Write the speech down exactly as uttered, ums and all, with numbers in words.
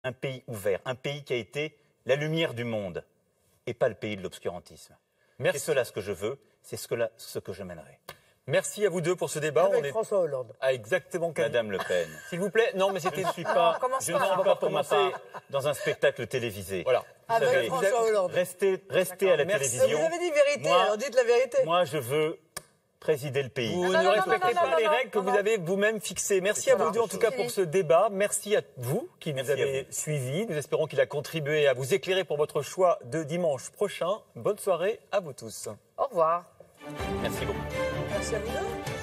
un pays ouvert, un pays qui a été la lumière du monde et pas le pays de l'obscurantisme. C'est cela ce que je veux, c'est ce que, là, ce que je mènerai. Merci à vous deux pour ce débat. Avec On est... François Hollande. Ah, exactement. Madame Le Pen. S'il vous plaît. Non, mais c'était... Je ne suis pas, je ne pas. suis pas pour ma part dans un spectacle télévisé. Voilà. Vous Avec savez, François Hollande. Restez, restez à la Merci. télévision. Vous avez dit vérité, Moi- alors dites la vérité. Moi, je veux présider le pays. Vous non, ne non, non, respectez non, pas non, les non, règles que non, vous non. avez vous-même fixées. Merci à Voilà. vous deux en tout cas pour ce débat. Merci à vous qui nous Merci à avez vous. suivis. Nous espérons qu'il a contribué à vous éclairer pour votre choix de dimanche prochain. Bonne soirée à vous tous. Au revoir. Merci beaucoup. Merci à vous deux.